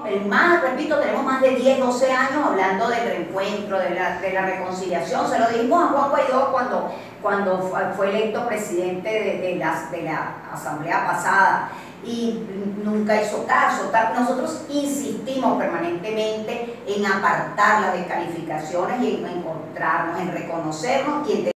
repito, tenemos más de 10, 12 años hablando del reencuentro, de la reconciliación. Se lo dijimos a Juan Guaidó cuando fue electo presidente de la asamblea pasada y nunca hizo caso. Nosotros insistimos permanentemente en apartar las descalificaciones y en encontrarnos, en reconocernos y en